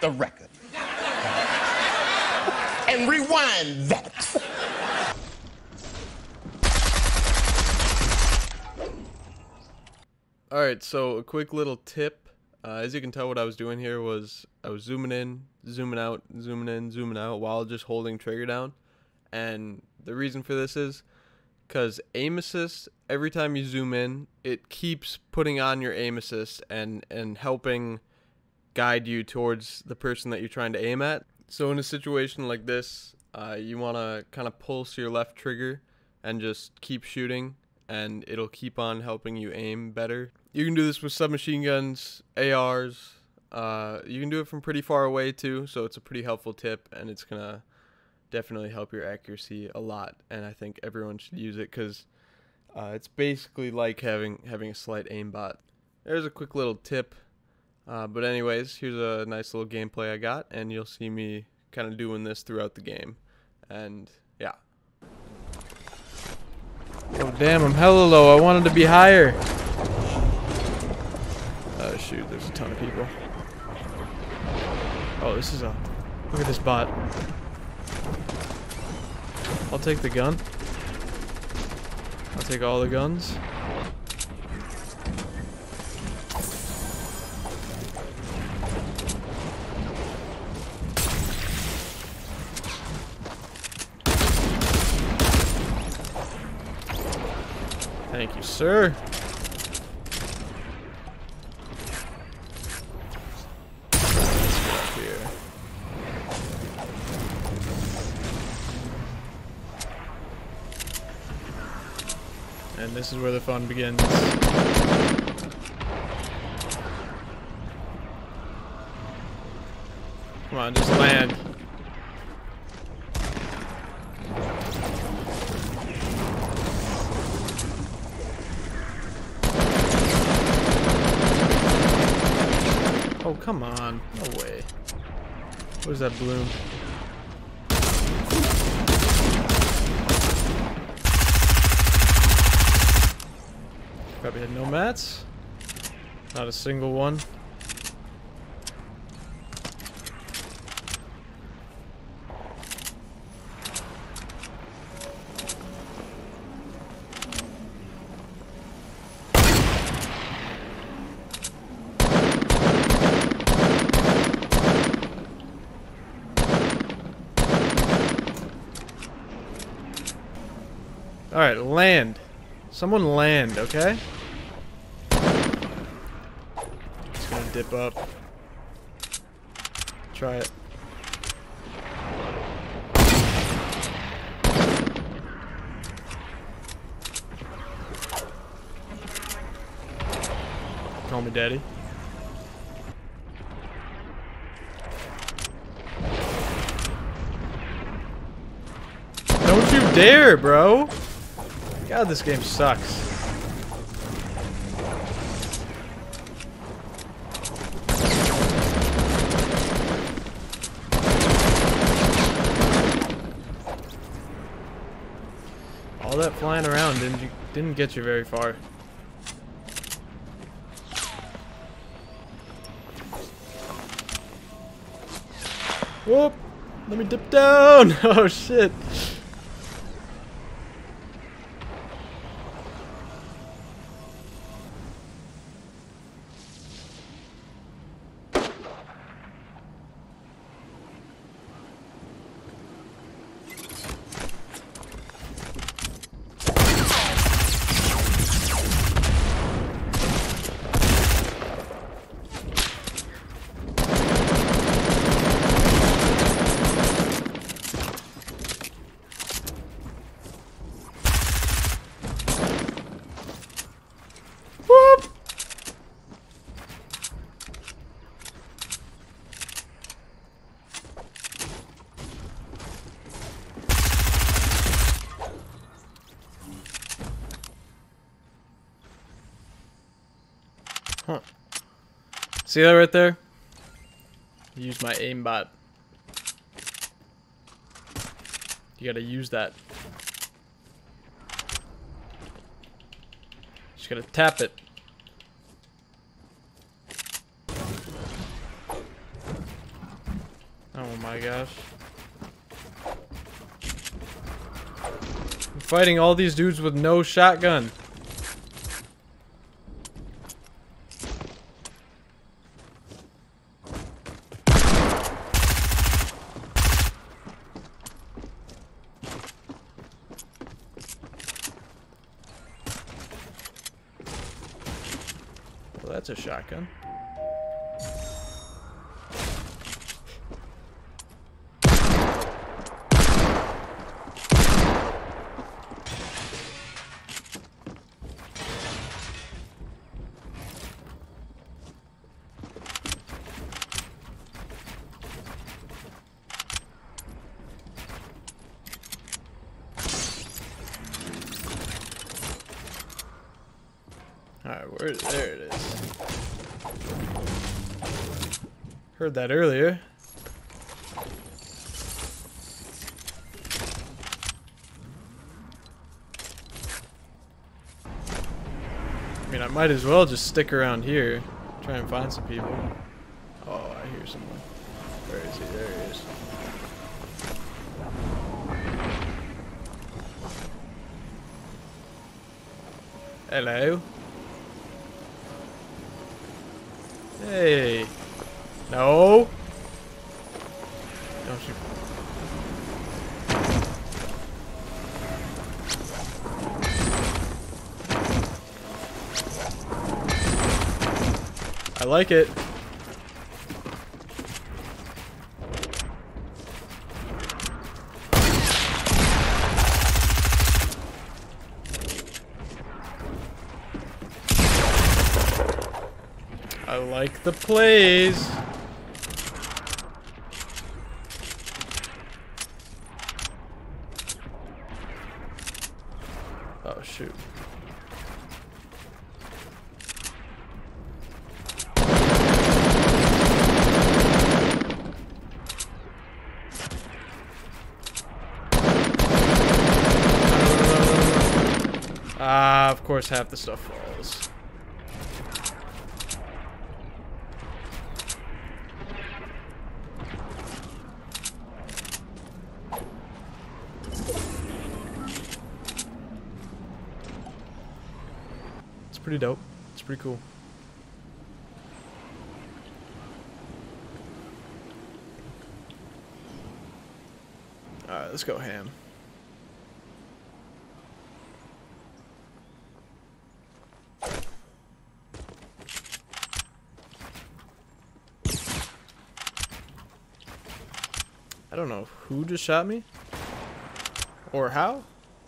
the record. And rewind that. Alright, so a quick little tip. As you can tell, what I was doing here was I was zooming in, zooming out, zooming in, zooming out while just holding trigger down. And the reason for this is because aim assist, every time you zoom in, it keeps putting on your aim assist and helping guide you towards the person that you're trying to aim at. So in a situation like this, you want to kind of pulse your left trigger and just keep shooting, and it'll keep on helping you aim better. You can do this with submachine guns, ARs. You can do it from pretty far away too, so it's a pretty helpful tip, and it's gonna definitely help your accuracy a lot. And I think everyone should use it because it's basically like having a slight aimbot. There's a quick little tip. But anyways, here's a nice little gameplay I got, and you'll see me kind of doing this throughout the game. And yeah. Oh damn, I'm hella low. I wanted to be higher. Oh shoot, there's a ton of people. Oh, this is a... Look at this bot. I'll take the gun. I'll take all the guns. Thank you, sir. Let's get up here. And this is where the fun begins. Come on, just land. Oh, come on. No way. What is that bloom? Probably had no mats. Not a single one. Alright, land. Someone land, okay? Just gonna dip up. Try it. Call me daddy. Don't you dare, bro! God, this game sucks. All that flying around didn't get you very far. Whoop! Let me dip down! Oh shit! Huh. See that right there? Use my aimbot. You gotta use that. Just gotta tap it. Oh my gosh. I'm fighting all these dudes with no shotgun. Well, that's a shotgun. Alright, there it is. Heard that earlier. I mean, I might as well just stick around here, try and find some people. Oh, I hear someone. Where is he? There he is. Hello. Hey. No. Don't you. I like it. I like the plays. Oh shoot. Ah, of course half the stuff falls. It's pretty dope. It's pretty cool. Alright, let's go ham. I don't know who just shot me or how,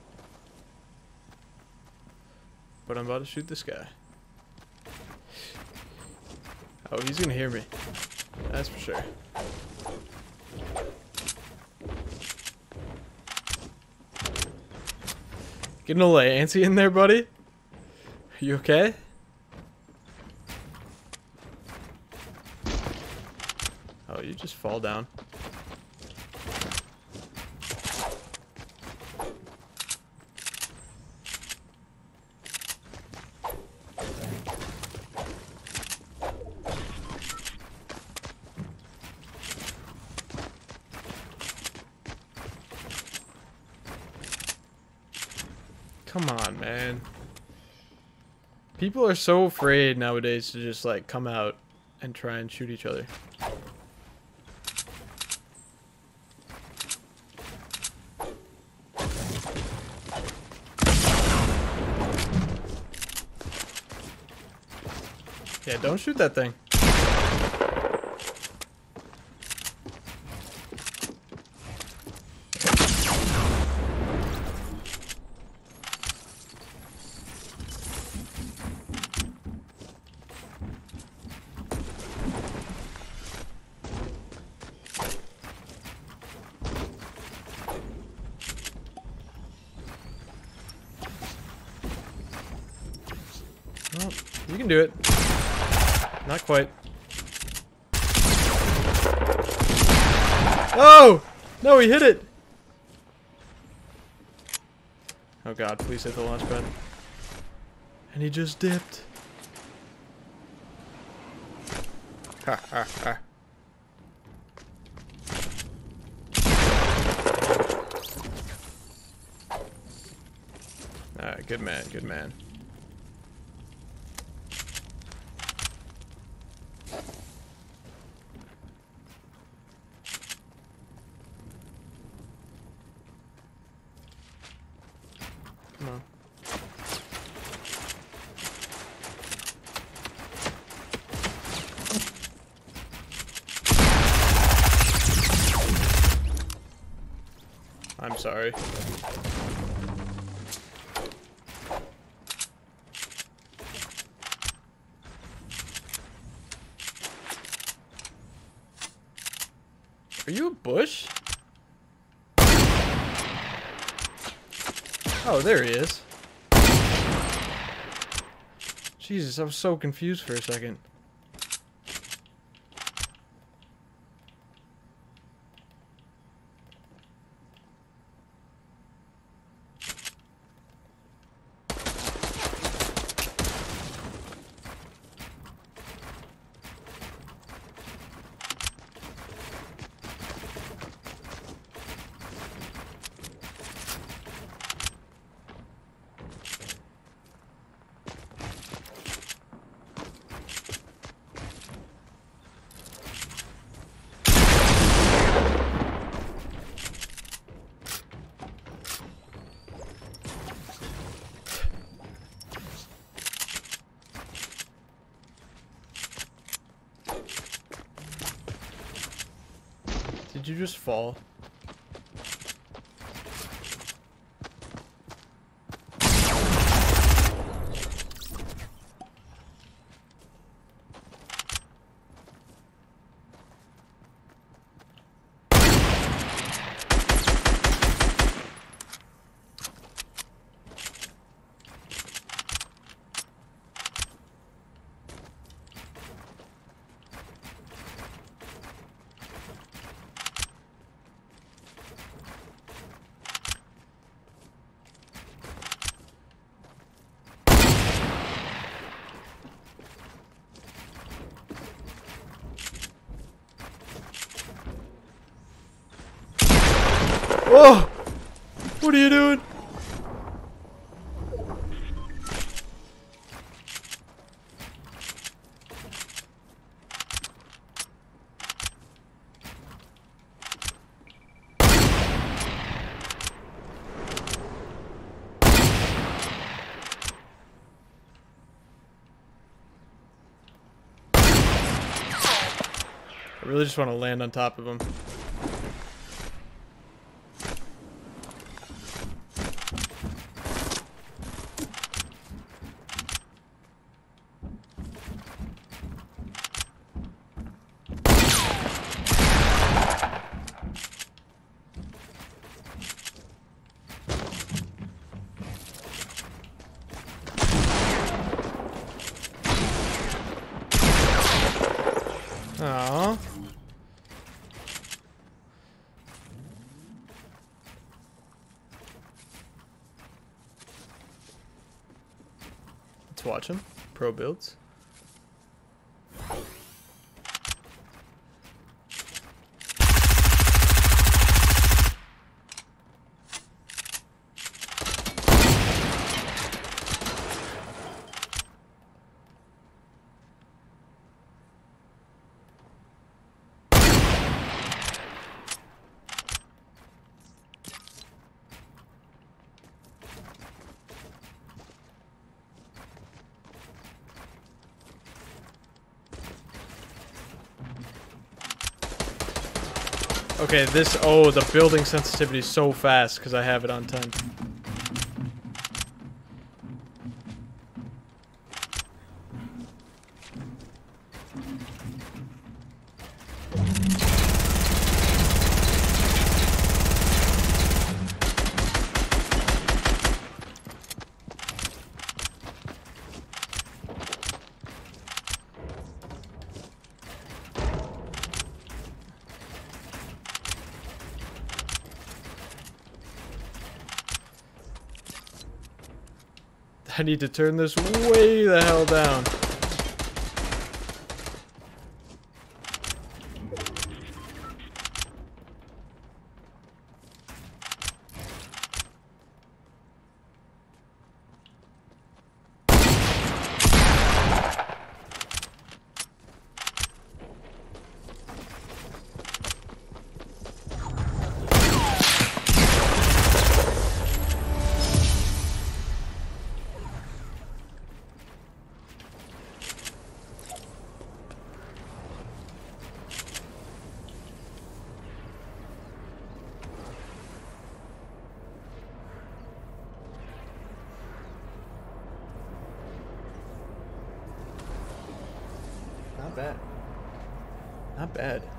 but I'm about to shoot this guy. Oh, he's gonna hear me. That's for sure. Getting a little antsy in there, buddy? Are you okay? Oh, you just fall down. Come on, man. People are so afraid nowadays to just like come out and try and shoot each other. Yeah, don't shoot that thing. Well, you can do it. Not quite. Oh! No, he hit it! Oh god, please hit the launch pad. And he just dipped. Ha ha ha. Good man, good man. Come on. I'm sorry. Are you a bush? Oh, there he is. Jesus, I was so confused for a second. Did you just fall? Oh! What are you doing? I really just want to land on top of him. Aww. Let's watch him. Pro builds. Okay, this, oh, the building sensitivity is so fast because I have it on 10. I need to turn this way the hell down. Not bad. Not bad.